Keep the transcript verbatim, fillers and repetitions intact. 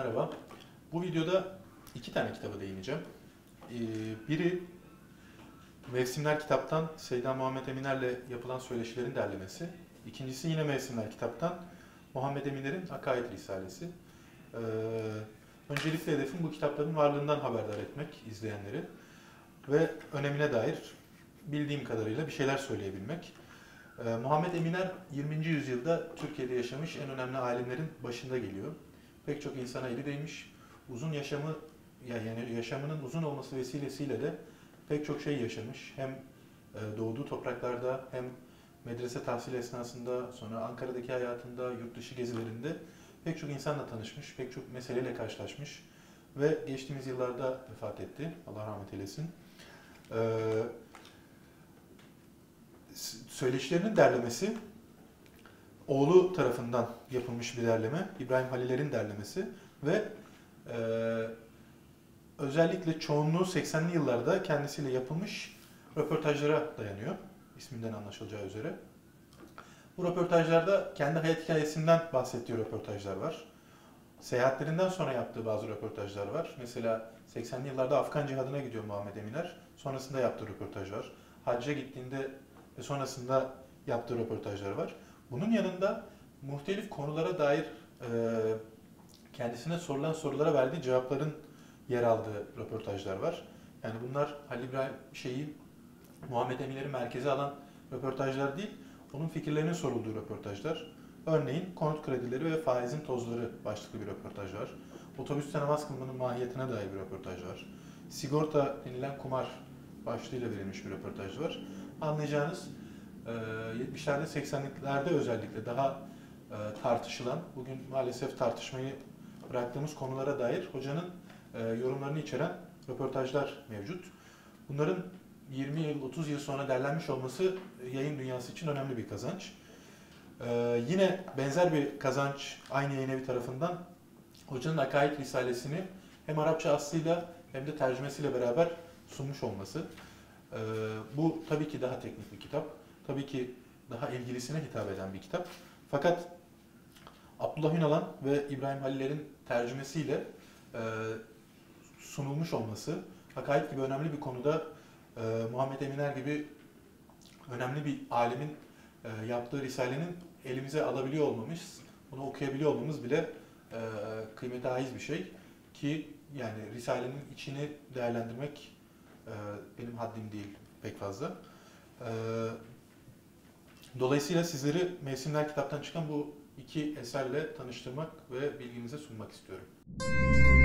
Merhaba. Bu videoda iki tane kitaba değineceğim. Ee, biri Mevsimler kitaptan Seyda Muhammed Eminer'le yapılan söyleşilerin derlemesi. İkincisi yine Mevsimler kitaptan Muhammed Eminer'in Akaid Risalesi. Ee, öncelikle hedefim bu kitapların varlığından haberdar etmek izleyenleri ve önemine dair bildiğim kadarıyla bir şeyler söyleyebilmek. Ee, Muhammed Eminer yirminci yüzyılda Türkiye'de yaşamış en önemli alimlerin başında geliyor. Pek çok insana eli değmiş. Uzun yaşamı, yani yaşamının uzun olması vesilesiyle de pek çok şey yaşamış. Hem doğduğu topraklarda hem medrese tahsili esnasında, sonra Ankara'daki hayatında, yurt dışı gezilerinde pek çok insanla tanışmış, pek çok meseleyle karşılaşmış ve geçtiğimiz yıllarda vefat etti. Allah rahmet eylesin. Ee, söyleşilerinin derlemesi oğlu tarafından yapılmış bir derleme, İbrahim Haliler'in derlemesi ve e, özellikle çoğunluğu seksenli yıllarda kendisiyle yapılmış röportajlara dayanıyor, isminden anlaşılacağı üzere. Bu röportajlarda kendi hayat hikayesinden bahsettiği röportajlar var. Seyahatlerinden sonra yaptığı bazı röportajlar var. Mesela seksenli yıllarda Afgan cihadına gidiyor Muhammed Eminer. Sonrasında yaptığı röportaj var. Hacca gittiğinde ve sonrasında yaptığı röportajlar var. Bunun yanında muhtelif konulara dair e, kendisine sorulan sorulara verdiği cevapların yer aldığı röportajlar var. Yani bunlar Halil İbrahim şeyi Muhammed Eminer'i merkeze alan röportajlar değil, onun fikirlerinin sorulduğu röportajlar. Örneğin konut kredileri ve faizin tozları başlıklı bir röportaj var. Otobüste namaz kılmanın mahiyetine dair bir röportaj var. Sigorta denilen kumar başlığıyla verilmiş bir röportaj var. Anlayacağınız yetmişlerde seksenlerde özellikle daha tartışılan, bugün maalesef tartışmayı bıraktığımız konulara dair hocanın yorumlarını içeren röportajlar mevcut. Bunların yirmi yıl, otuz yıl sonra derlenmiş olması yayın dünyası için önemli bir kazanç. Yine benzer bir kazanç aynı yayın evi tarafından hocanın Akaid Risalesini hem Arapça aslıyla hem de tercümesiyle beraber sunmuş olması. Bu tabii ki daha teknik bir kitap. Tabii ki daha ilgilisine hitap eden bir kitap. Fakat Abdullah Ünalan ve İbrahim Haliller'in tercümesiyle e, sunulmuş olması, Akaid gibi önemli bir konuda e, Muhammed Eminer gibi önemli bir alimin e, yaptığı Risale'nin elimize alabiliyor olmamız, bunu okuyabiliyor olmamız bile e, kıymete haiz bir şey ki yani Risale'nin içini değerlendirmek e, benim haddim değil pek fazla. E, Dolayısıyla sizleri Mevsimler kitaptan çıkan bu iki eserle tanıştırmak ve bilginize sunmak istiyorum.